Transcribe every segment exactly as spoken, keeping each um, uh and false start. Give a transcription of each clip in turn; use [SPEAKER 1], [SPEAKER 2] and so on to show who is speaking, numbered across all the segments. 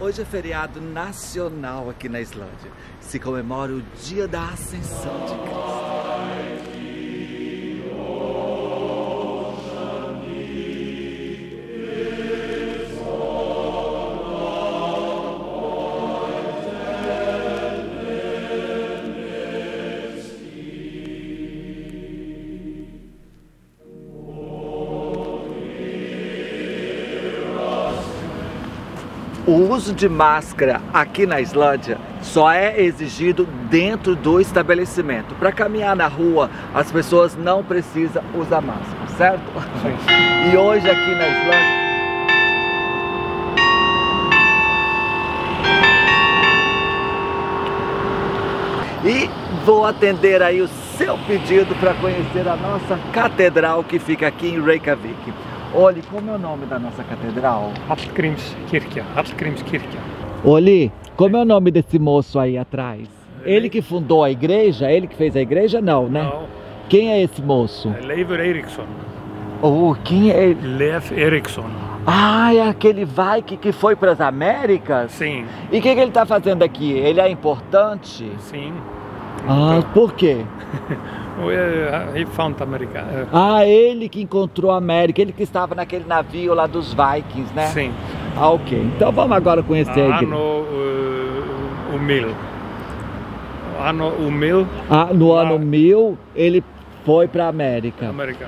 [SPEAKER 1] Hoje é feriado nacional aqui na Islândia. Se comemora o dia da Ascensão de Cristo. O uso de máscara aqui na Islândia só é exigido dentro do estabelecimento. Para caminhar na rua, as pessoas não precisam usar máscara, certo? Sim. E hoje aqui na Islândia... E vou atender aí o seu pedido para conhecer a nossa catedral que fica aqui em Reykjavik. Olhe, como é o nome da nossa catedral?
[SPEAKER 2] Hallgrímskirkja, Hallgrímskirkja.
[SPEAKER 1] Olhe, como é o nome desse moço aí atrás? Ele que fundou a igreja? Ele que fez a igreja? Não, né?
[SPEAKER 2] Não.
[SPEAKER 1] Quem é esse moço?
[SPEAKER 2] Leifur Eiríksson.
[SPEAKER 1] Oh, quem é ele?
[SPEAKER 2] Leif Eiríksson.
[SPEAKER 1] Ah, é aquele Viking que foi para as Américas?
[SPEAKER 2] Sim.
[SPEAKER 1] E o que, que ele está fazendo aqui? Ele é importante?
[SPEAKER 2] Sim.
[SPEAKER 1] Ah, por quê?
[SPEAKER 2] He found America.
[SPEAKER 1] Ah, ele que encontrou a América, ele que estava naquele navio lá dos Vikings, né?
[SPEAKER 2] Sim.
[SPEAKER 1] Ah, ok. Então vamos agora conhecer a igreja.
[SPEAKER 2] Ano uh, o mil. Ano o mil.
[SPEAKER 1] Ah, no
[SPEAKER 2] lá...
[SPEAKER 1] ano mil ele foi para a América.
[SPEAKER 2] América.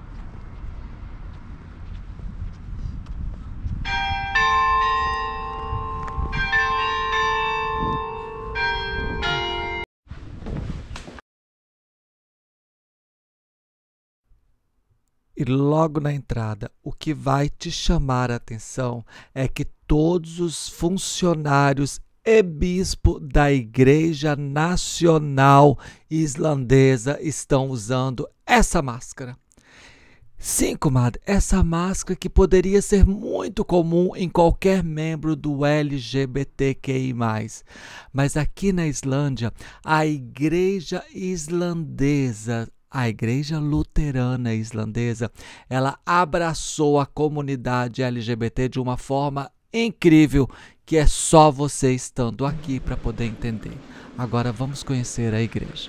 [SPEAKER 1] E logo na entrada, o que vai te chamar a atenção é que todos os funcionários e bispo da Igreja Nacional Islandesa estão usando essa máscara. Sim, comadre, essa máscara que poderia ser muito comum em qualquer membro do L G B T Q I mais. Mas aqui na Islândia, a Igreja Islandesa, a Igreja Luterana Islandesa, ela abraçou a comunidade L G B T de uma forma incrível, que é só você estando aqui para poder entender. Agora vamos conhecer a igreja.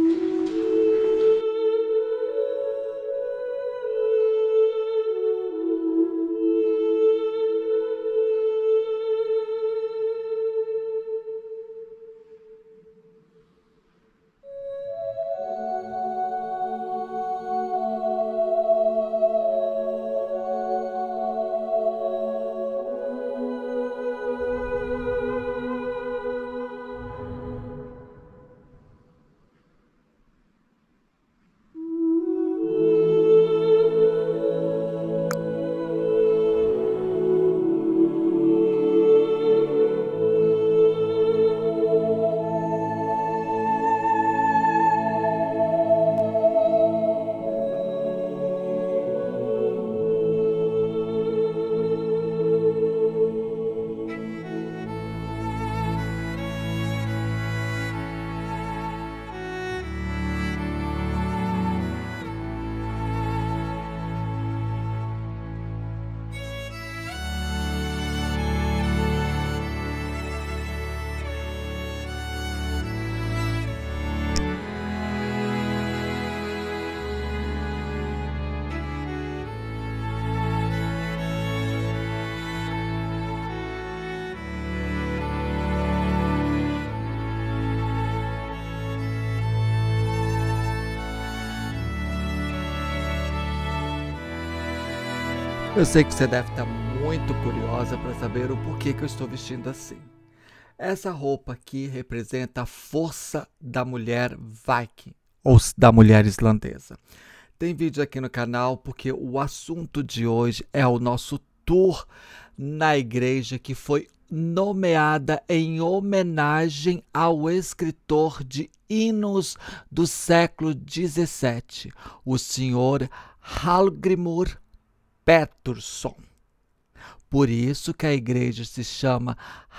[SPEAKER 1] Eu sei que você deve estar muito curiosa para saber o porquê que eu estou vestindo assim. Essa roupa aqui representa a força da mulher Viking, ou da mulher islandesa. Tem vídeo aqui no canal porque o assunto de hoje é o nosso tour na igreja que foi nomeada em homenagem ao escritor de hinos do século dezessete, o senhor Hallgrímur Pétursson. Por isso que a igreja se chama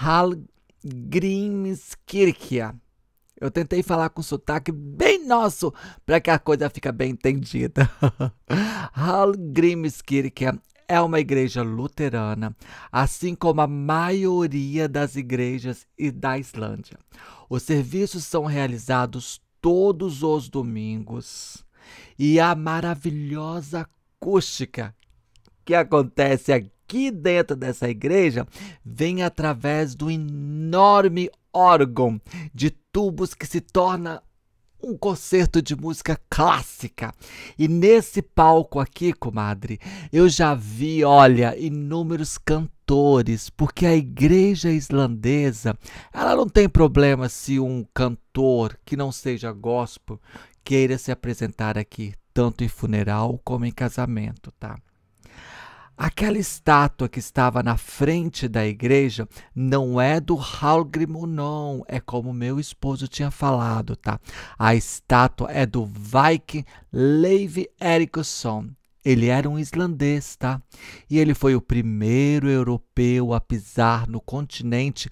[SPEAKER 1] Hallgrímskirkja. Eu tentei falar com sotaque bem nosso para que a coisa fique bem entendida. Hallgrímskirkja é uma igreja luterana, assim como a maioria das igrejas da Islândia. Os serviços são realizados todos os domingos e a maravilhosa acústica que acontece aqui dentro dessa igreja vem através do enorme órgão de tubos que se torna um concerto de música clássica. E nesse palco aqui, comadre, eu já vi, olha, inúmeros cantores, porque a igreja islandesa, ela não tem problema se um cantor que não seja gospel queira se apresentar aqui, tanto em funeral como em casamento, tá? Aquela estátua que estava na frente da igreja não é do Hallgrímur, não. É como meu esposo tinha falado, tá? A estátua é do Viking Leif Erikson. Ele era um islandês, tá? E ele foi o primeiro europeu a pisar no continente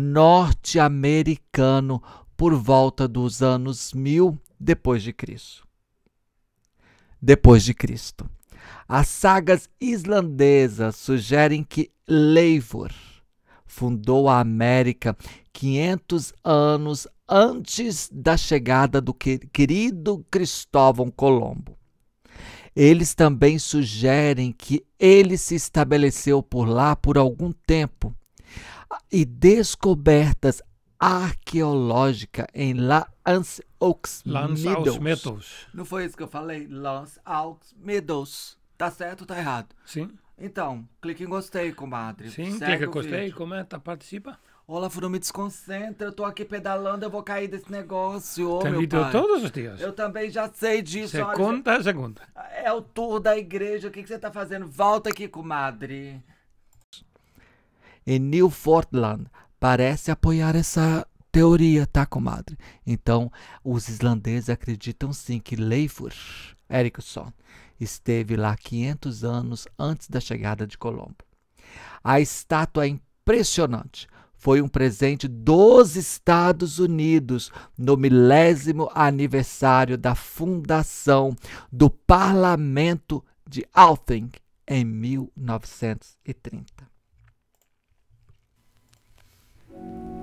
[SPEAKER 1] norte-americano por volta dos anos mil depois de Cristo. Depois de Cristo. As sagas islandesas sugerem que Leifur fundou a América quinhentos anos antes da chegada do querido Cristóvão Colombo. Eles também sugerem que ele se estabeleceu por lá por algum tempo e descobertas arqueológicas em Lance Oaks Meadows. Não foi isso que eu falei? Lance Oaks Meadows. Tá certo ou tá errado?
[SPEAKER 2] Sim.
[SPEAKER 1] Então, clique em gostei, comadre.
[SPEAKER 2] Sim, clica em gostei, vídeo. Comenta, participa.
[SPEAKER 1] Olaf, não me desconcentra, eu tô aqui pedalando, eu vou cair desse negócio. Ô,
[SPEAKER 2] Tem
[SPEAKER 1] meu
[SPEAKER 2] vídeo
[SPEAKER 1] pai.
[SPEAKER 2] todos os dias.
[SPEAKER 1] Eu também já sei disso.
[SPEAKER 2] Segunda,
[SPEAKER 1] olha,
[SPEAKER 2] segunda.
[SPEAKER 1] É o tour da igreja, o que, que você tá fazendo? Volta aqui, comadre. Em Newfoundland, parece apoiar essa teoria, tá, comadre? Então, os islandeses acreditam sim que Leifur Erikson esteve lá quinhentos anos antes da chegada de Colombo. A estátua é impressionante. Foi um presente dos Estados Unidos no milésimo aniversário da fundação do Parlamento de Althing em mil novecentos e trinta.